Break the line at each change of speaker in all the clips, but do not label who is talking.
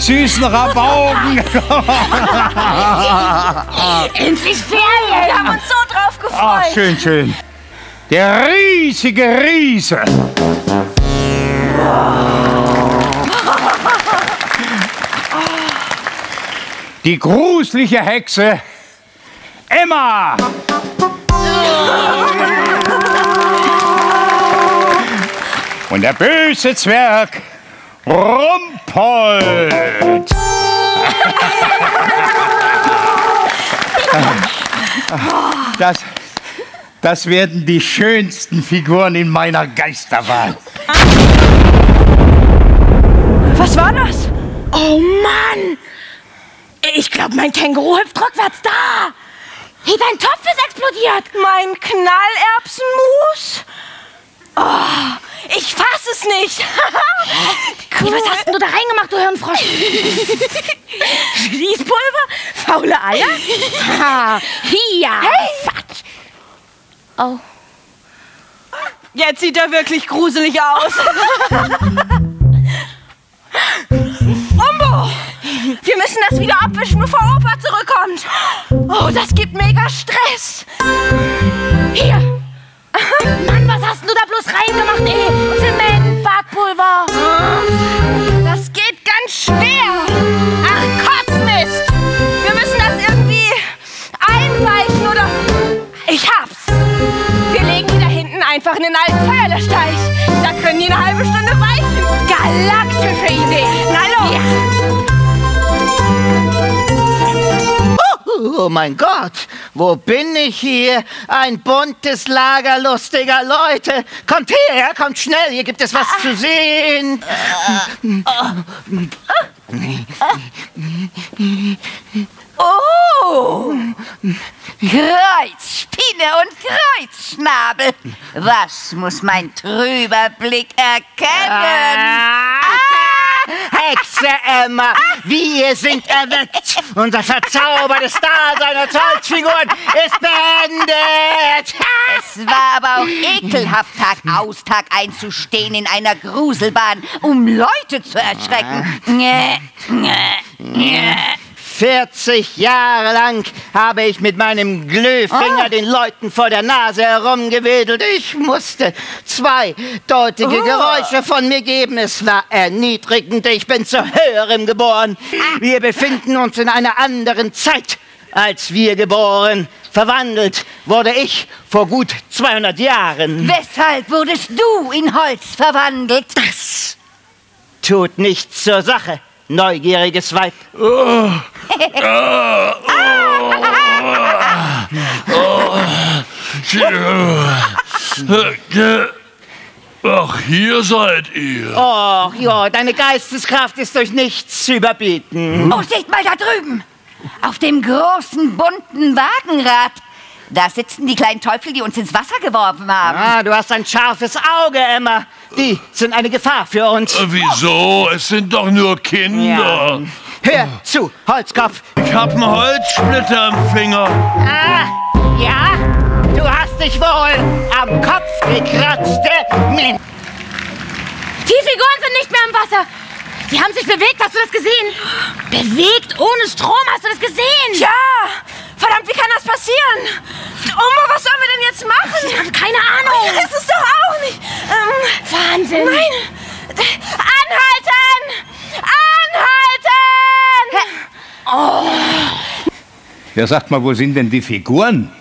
süßen Rabauken.
Endlich Ferien! Wir haben uns so drauf gefreut.
Ach, schön, schön. Der riesige Riese. Die gruselige Hexe Emma. Und der böse Zwerg Rumpold. Das werden die schönsten Figuren in meiner Geisterwahl.
Was war das? Oh Mann! Ich glaube, mein Känguru hüpft rückwärts da. Hey, dein Topf ist explodiert. Mein Knallerbsenmus? Oh, ich fass es nicht. Cool. Hey, was hast denn du da reingemacht, du Hirnfrosch? Schließpulver? Faule Eier? Hier. Hey. Quatsch. Oh. Jetzt sieht er wirklich gruselig aus. Umbo! Wir müssen das wieder abwischen, bevor Opa zurückkommt. Oh, das gibt mega Stress. Hier. Mann, was hast du da bloß reingemacht, ey? Zement, Backpulver. Das geht ganz schwer. Ach, Kotzmist. Wir müssen das irgendwie einweichen oder... Ich hab's. Wir legen die da hinten einfach in den alten Feuerlöschteich. Da können die eine halbe Stunde weichen. Galaktische Idee. Na los. Ja.
Oh mein Gott, wo bin ich hier? Ein buntes Lager lustiger Leute. Kommt her, kommt schnell, hier gibt es was zu sehen.
Oh! Kreuzspinne und Kreuzschnabel. Was muss mein trüber Blick erkennen?
Hexe Emma, wir sind erweckt. Unser verzaubertes Dasein als Holzfiguren ist beendet.
Es war aber auch ekelhaft, Tag aus, Tag einzustehen in einer Gruselbahn, um Leute zu erschrecken.
40 Jahre lang habe ich mit meinem Glühfinger den Leuten vor der Nase herumgewedelt. Ich musste zweideutige Geräusche von mir geben. Es war erniedrigend. Ich bin zu Höherem geboren. Wir befinden uns in einer anderen Zeit, als wir geboren. Verwandelt wurde ich vor gut 200 Jahren.
Weshalb wurdest du in Holz verwandelt?
Das tut nichts zur Sache, neugieriges Weib.
Ach, hier seid ihr.
Och, ja, deine Geisteskraft ist durch nichts zu überbieten.
Oh, seht mal da drüben! Auf dem großen, bunten Wagenrad. Da sitzen die kleinen Teufel, die uns ins Wasser geworfen haben.
Ah, du hast ein scharfes Auge, Emma. Die sind eine Gefahr für uns.
Wieso? Es sind doch nur Kinder.
Ja. Hör zu, Holzkopf.
Ich hab einen Holzsplitter im Finger.
Ah, ja? Du hast dich wohl am Kopf gekratzt.
Die Figuren sind nicht mehr im Wasser. Sie haben sich bewegt, hast du das gesehen? Bewegt ohne Strom, hast du das gesehen?
Ja! Verdammt, wie kann das passieren? Oma, was sollen wir denn jetzt machen?
Ich habe keine Ahnung.
Ich weiß es doch auch nicht.
Wahnsinn.
Nein. Anhalten! Anhalten!
Oh.
Ja, sagt mal, wo sind denn die Figuren?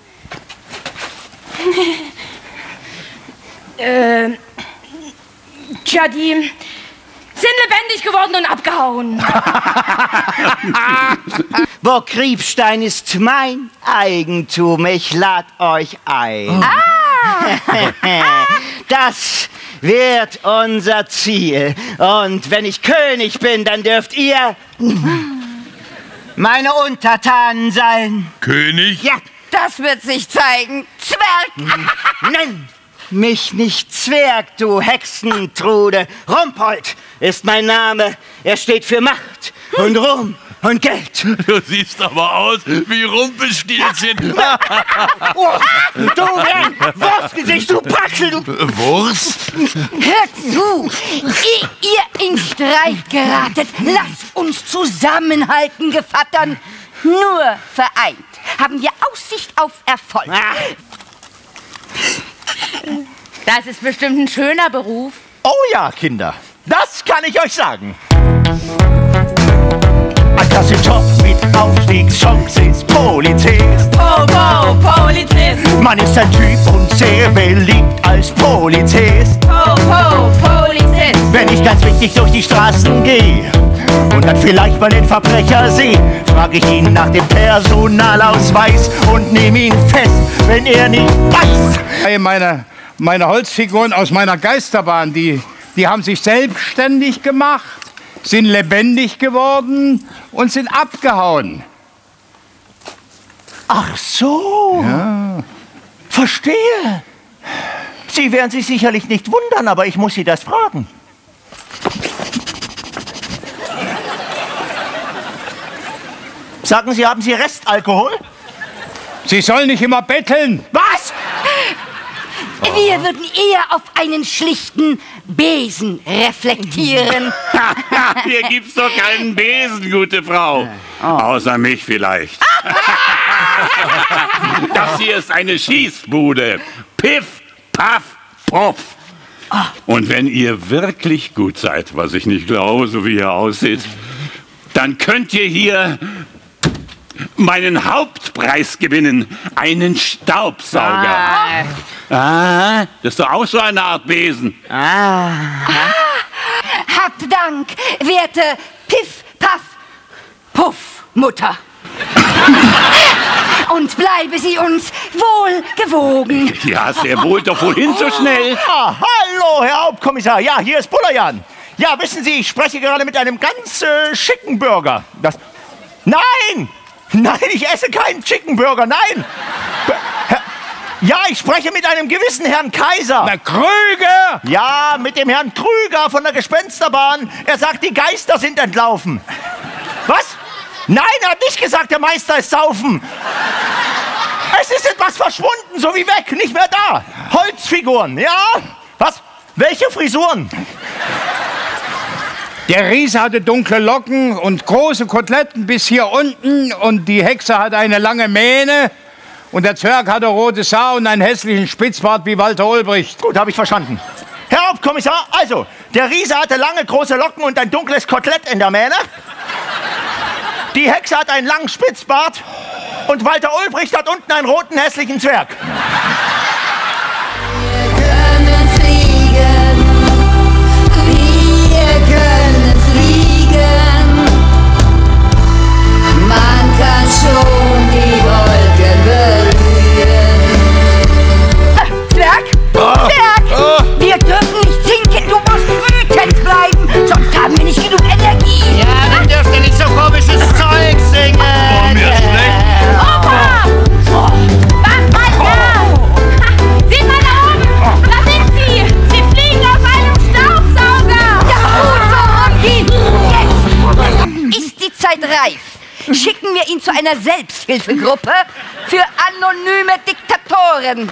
Tja, die sind lebendig geworden und abgehauen.
Burgriebstein ist mein Eigentum. Ich lad euch ein. Das wird unser Ziel. Und wenn ich König bin, dann dürft ihr meine Untertanen sein.
König?
Ja.
Das wird sich zeigen. Zwerg!
Nenn mich nicht Zwerg, du Hexentrude. Rumpold ist mein Name. Er steht für Macht und Ruhm und Geld.
Du siehst aber aus wie Rumpelstilzchen.
Oh, du Wurstgesicht, du Paxel, du...
Wurst?
Hört zu, ehe ihr in Streit geratet, lasst uns zusammenhalten, Gevattern. Nur vereint haben wir Aussicht auf Erfolg.
Das ist bestimmt ein schöner Beruf.
Oh ja, Kinder, das kann ich euch sagen. Ein Klassenjob mit Aufstiegschance ist Polizist.
Oh, Polizist.
Man ist ein Typ und sehr beliebt als Polizist.
Oh, Polizist.
Wenn ich ganz wichtig durch die Straßen gehe und dann vielleicht mal den Verbrecher sehe, frage ich ihn nach dem Personalausweis und nehme ihn fest, wenn er nicht weiß.
Hey, meine Holzfiguren aus meiner Geisterbahn, die haben sich selbstständig gemacht, sind lebendig geworden und sind abgehauen.
Ach so.
Ja.
Verstehe. Sie werden sich sicherlich nicht wundern, aber ich muss Sie das fragen. Sagen Sie, haben Sie Restalkohol?
Sie sollen nicht immer betteln.
Was?
Wir würden eher auf einen schlichten Besen reflektieren.
Hier gibt's doch keinen Besen, gute Frau. Außer mich vielleicht. Das hier ist eine Schießbude. Piff, paff, puff. Und wenn ihr wirklich gut seid, was ich nicht glaube, so wie ihr aussieht, dann könnt ihr hier meinen Hauptpreis gewinnen, einen Staubsauger. Das ist doch auch so eine Art Besen.
Habt Dank, werte Piff, Paff, Puff, Mutter. Und bleibe sie uns wohl gewogen.
Ja, sehr wohl, doch wohin so schnell?
Ah, hallo, Herr Hauptkommissar. Ja, hier ist Bullerjan. Ja, wissen Sie, ich spreche gerade mit einem ganz schicken Burger. Nein! Nein, ich esse keinen Chicken Burger, nein! Ja, ich spreche mit einem gewissen Herrn Kaiser.
Na, Krüger!
Ja, mit dem Herrn Krüger von der Gespensterbahn. Er sagt, die Geister sind entlaufen. Was? Nein, er hat nicht gesagt, der Meister ist saufen. Es ist etwas verschwunden, so wie weg, nicht mehr da. Holzfiguren, ja? Was? Welche Frisuren?
Der Riese hatte dunkle Locken und große Koteletten bis hier unten und die Hexe hatte eine lange Mähne und der Zwerg hatte rotes Haar und einen hässlichen Spitzbart wie Walter Ulbricht.
Gut, habe ich verstanden. Herr Hauptkommissar, also, der Riese hatte lange große Locken und ein dunkles Kotelett in der Mähne. Die Hexe hat einen langen Spitzbart und Walter Ulbricht hat unten einen roten hässlichen Zwerg.
Schon die Wolken berühren. Zwerg! Zwerg! Wir dürfen nicht sinken, du musst wütend bleiben, sonst haben wir nicht genug Energie.
Ja, dann dürft ihr nicht so komisches Zeug singen.
Oh, mir ist schlecht.
Opa! Wach mal da! Seht mal da oben! Da sind sie! Sie fliegen auf einem Staubsauger!
Ja, gut, voran! Jetzt ist die Zeit reif. Schicken wir ihn zu einer Selbsthilfegruppe für anonyme Diktatoren.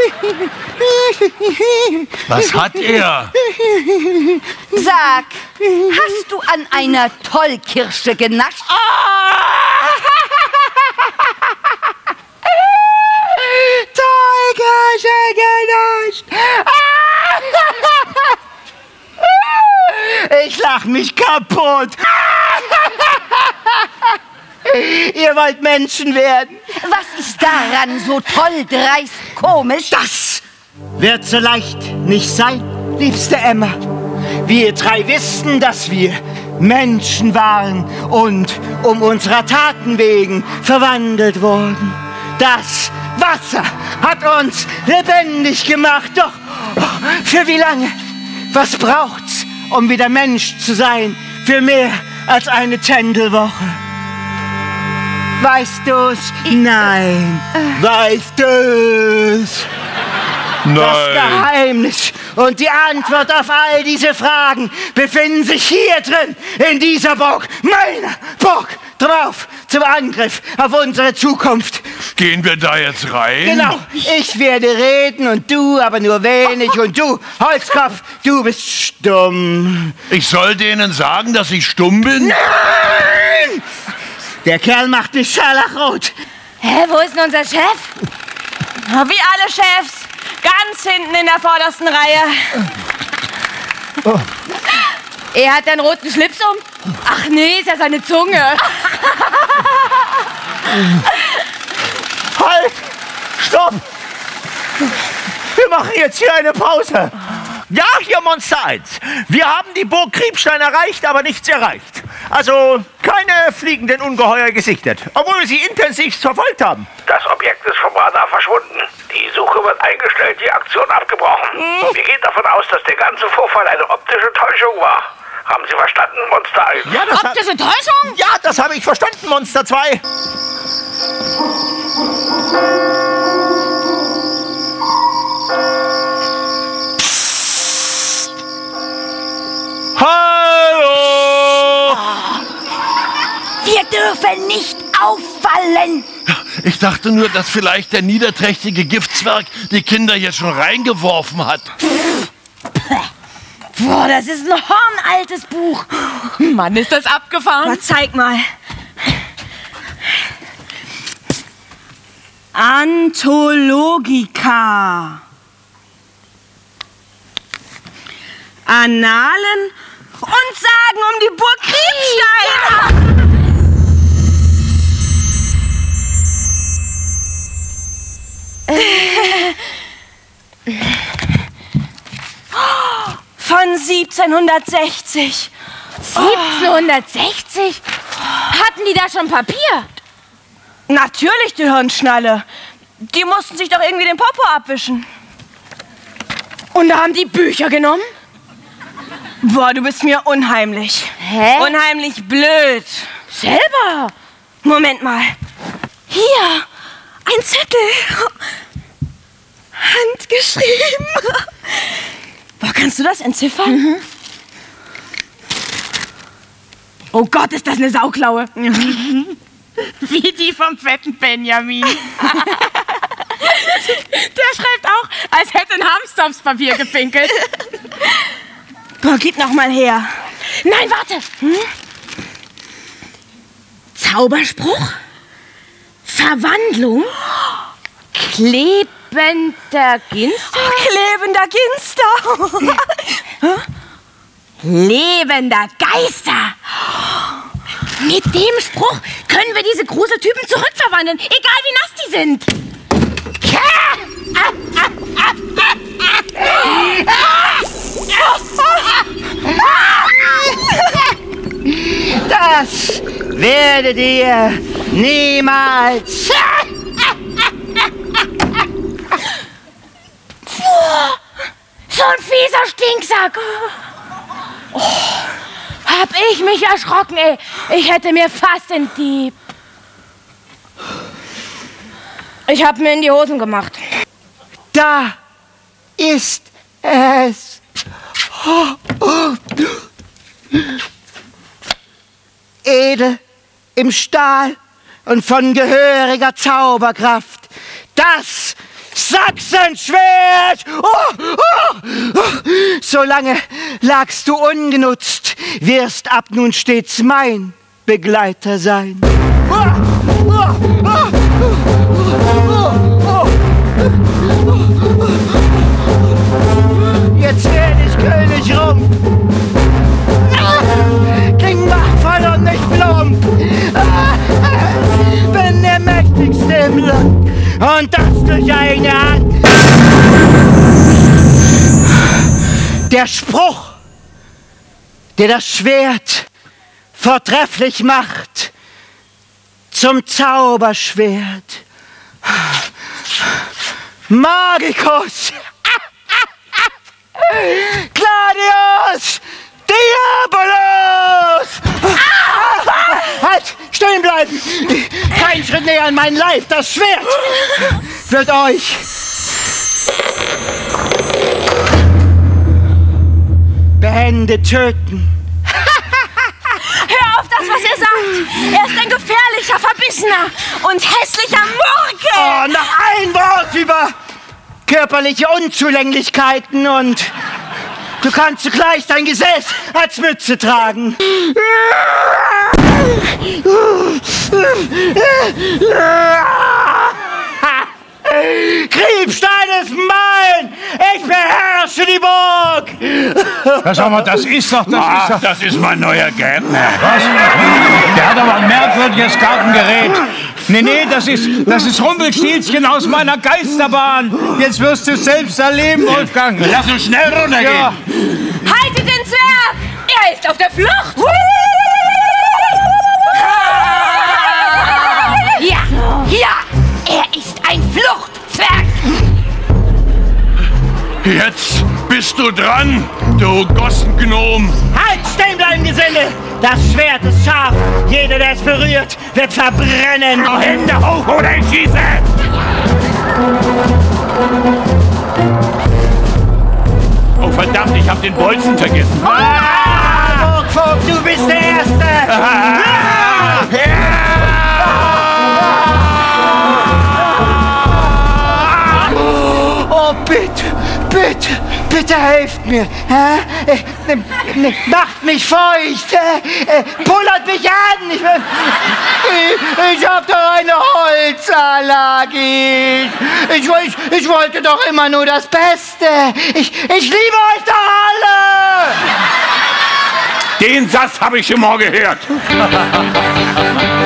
Was hat er?
Sag, hast du an einer Tollkirsche genascht?
Tollkirsche genascht. Ich lach mich kaputt. Ihr wollt Menschen werden.
Was ist daran so toll, dreist, komisch?
Das wird so leicht nicht sein, liebste Emma. Wir drei wissen, dass wir Menschen waren und um unserer Taten wegen verwandelt wurden. Das Wasser hat uns lebendig gemacht. Doch für wie lange? Was braucht's, um wieder Mensch zu sein? Für mehr als eine Tändelwoche. Weißt du's? Nein. Weißt du's? Das Geheimnis und die Antwort auf all diese Fragen befinden sich hier drin, in dieser Burg, meiner Burg, drauf zum Angriff auf unsere Zukunft.
Gehen wir da jetzt rein?
Genau, ich werde reden und du aber nur wenig. Und du, Holzkopf, du bist stumm.
Ich soll denen sagen, dass ich stumm bin?
Nein! Der Kerl macht mich scharlachrot.
Hä, wo ist denn unser Chef?
Wie alle Chefs. Ganz hinten in der vordersten Reihe.
Er hat einen roten Schlips um. Ach nee, ist ja seine Zunge.
Halt! Stopp! Wir machen jetzt hier eine Pause. Ja, hier Monster 1. Wir haben die Burg Kriebstein erreicht, aber nichts erreicht. Also keine fliegenden Ungeheuer gesichtet, obwohl wir sie intensivst verfolgt haben.
Das Objekt ist vom Radar verschwunden. Die Suche wird eingestellt, die Aktion abgebrochen. Wir gehen davon aus, dass der ganze Vorfall eine optische Täuschung war. Haben Sie verstanden, Monster 1?
Ja,
Optische Täuschung?
Ja, das habe ich verstanden, Monster 2. Hallo!
Wir dürfen nicht auffallen.
Ich dachte nur, dass vielleicht der niederträchtige Giftzwerg die Kinder jetzt schon reingeworfen hat.
Boah, das ist ein hornaltes Buch.
Mann, ist das abgefahren.
Na, zeig mal. Anthologika. Annalen und Sagen um die Burg Kriebstein. Von 1760.
1760? Hatten die da schon Papier?
Natürlich, die Hirnschnalle. Die mussten sich doch irgendwie den Popo abwischen. Und da haben die Bücher genommen? Boah, du bist mir unheimlich.
Hä?
Unheimlich blöd.
Selber?
Moment mal. Hier, ein Zettel. Handgeschrieben. Boah, kannst du das entziffern? Mhm. Oh Gott, ist das eine Sauklaue.
Wie die vom fetten Benjamin. Der schreibt auch, als hätte ein Hamster aufs Papier gepinkelt.
Boah, gib noch mal her.
Nein, warte.
Zauberspruch?
Verwandlung? Klebender Ginster?
Klebender Ginster.
Lebender Geister. Mit dem Spruch können wir diese Gruseltypen zurückverwandeln, egal wie nass die sind.
Das werdet ihr niemals.
So ein fieser Stinksack. Oh, hab ich mich erschrocken, ey. Ich hätte mir fast den Dieb.
Ich hab mir in die Hosen gemacht.
Da ist es. Edel im Stahl und von gehöriger Zauberkraft. Das Sachsenschwert! Solange lagst du ungenutzt, wirst ab nun stets mein Begleiter sein. Jetzt werde ich König rum. Kling machtvoll und nicht plump. Bin der mächtigste im Land. Und das durch eine Hand. Der Spruch, der das Schwert vortrefflich macht, zum Zauberschwert. Magicus! Gladius! Diabolus! Halt! Stehen bleiben! Kein Schritt näher an meinen Leib! Das Schwert wird euch behende töten.
Hör auf, das, was was er sagt. Er ist ein gefährlicher, verbissener und hässlicher Murke.
Oh, noch ein Wort über körperliche Unzulänglichkeiten und du kannst zugleich dein Gesäß als Mütze tragen. Kriebstein ist mein! Ich beherrsche die Burg!
Ja, sag mal, das ist doch...
Das ist mein neuer Gärtner.
Was? Der hat aber ein merkwürdiges Gartengerät. Nee, das ist Rumpelstilzchen aus meiner Geisterbahn. Jetzt wirst du es selbst erleben, Wolfgang.
Lass uns schnell runtergehen.
Ja.
Haltet den Zwerg! Er ist auf der Flucht!
Ja, er ist ein Fluchtzwerg.
Jetzt bist du dran, du Gossengnom.
Halt, stehen bleiben, Geselle! Das Schwert ist scharf. Jeder, der es berührt, wird verbrennen.
Oh, Hände hoch oder ich schieße! Oh, verdammt, ich hab den Bolzen vergessen.
Burgvogt, du bist der Erste! Oh, bitte helft mir. Macht mich feucht. Pullert mich an. Ich hab doch eine Holzallergie. Ich wollte doch immer nur das Beste. Ich liebe euch doch alle.
Den Satz habe ich schon mal gehört.